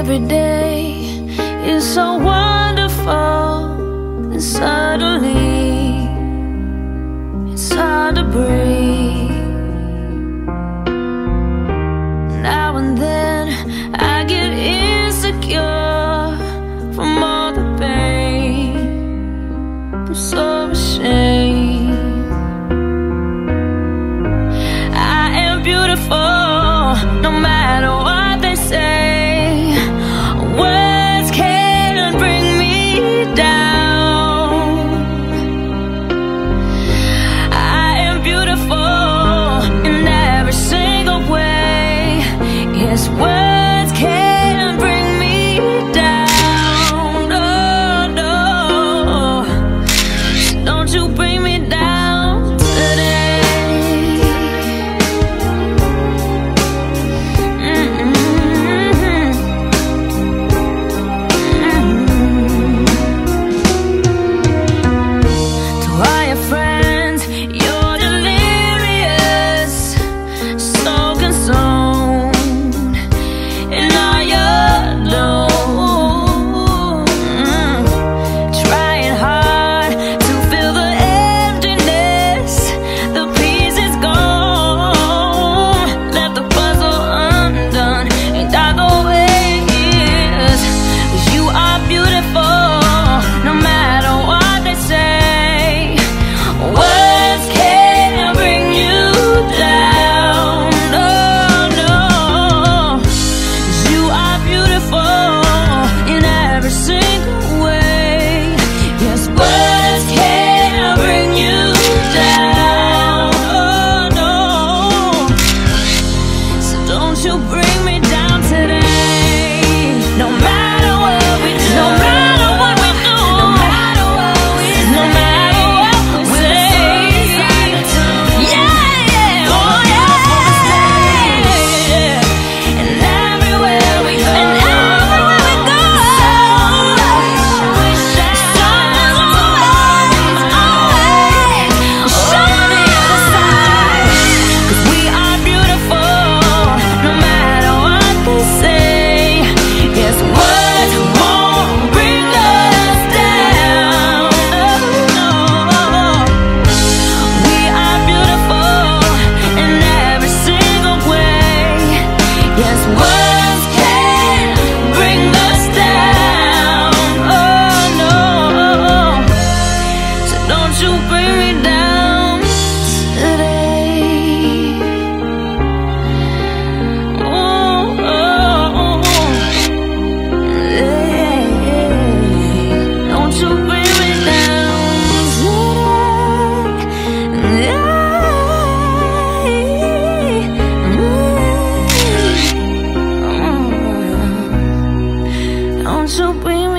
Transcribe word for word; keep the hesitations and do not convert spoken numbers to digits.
every day is so wonderful, and suddenly it's hard to breathe. Now and then I get insecure from all the pain. I'm so ashamed. I am beautiful, no matter what they say. Words can't bring me down. I am beautiful in every single way. Yes, words can't bring me down. No, no. So don't you bring me down today. Don't you bring